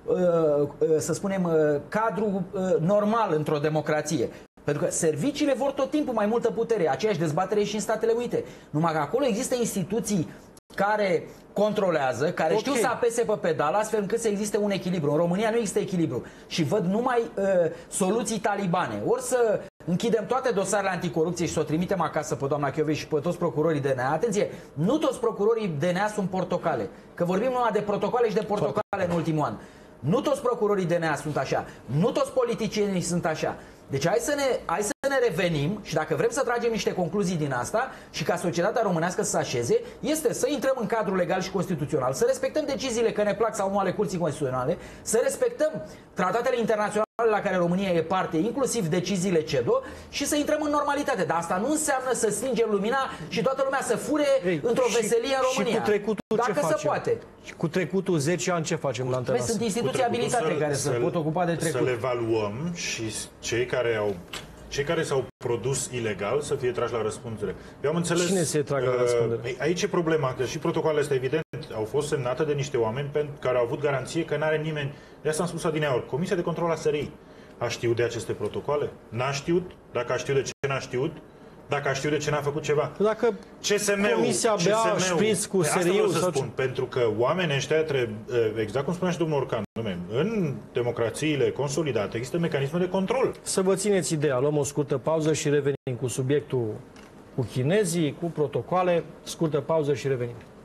să spunem, cadrul normal într-o democrație. Pentru că serviciile vor tot timpul mai multă putere. Aceeași dezbatere și în Statele Unite. Numai că acolo există instituții care controlează, care okay. știu să apese pe pedal astfel încât să existe un echilibru. În România nu există echilibru și văd numai uh, soluții talibane. Ori să închidem toate dosarele anticorupție și să o trimitem acasă pe doamna Chiovei și pe toți procurorii D N A. Atenție, nu toți procurorii D N A sunt portocale. Că vorbim numai de protocole și de portocale în ultimul an. Nu toți procurorii D N A sunt așa. Nu toți politicienii sunt așa. Deci hai să, ne, hai să ne revenim și dacă vrem să tragem niște concluzii din asta și ca societatea românească să se așeze, este să intrăm în cadrul legal și constituțional, să respectăm deciziile că ne plac sau nu ale Curții Constituționale, să respectăm tratatele internaționale la care România e parte, inclusiv deciziile C E D O, și să intrăm în normalitate. Dar asta nu înseamnă să stingem lumina și toată lumea să fure într-o veselie în România. Și cu trecutul dacă ce se facem? poate. Și cu trecutul zece ani ce facem la antena? Sunt instituții abilitate care se pot ocupa de trecut. Să le evaluăm și cei care au cei care s-au produs ilegal să fie trași la răspundere. Eu am înțeles. Cine se tragă la răspundere? Uh, aici e problema, că și protocoalele astea, evident, au fost semnate de niște oameni pentru care au avut garanție că n-are nimeni. De asta am spus adineauri. Comisia de control a S R I a știut de aceste protocoale? N-a știut? Dacă a știut, de ce n-a știut? Dacă a știut, de ce n-a făcut ceva? Dacă C S M-ul, Comisia abia a șprins cu S R I-ul să sau spun, ce? pentru că oamenii ăștia trebuie, exact cum spunea și domnul Orcan, în democrațiile consolidate există mecanisme de control. Să vă țineți ideea, luăm o scurtă pauză și revenim cu subiectul cu chinezii, cu protocoale, scurtă pauză și revenim.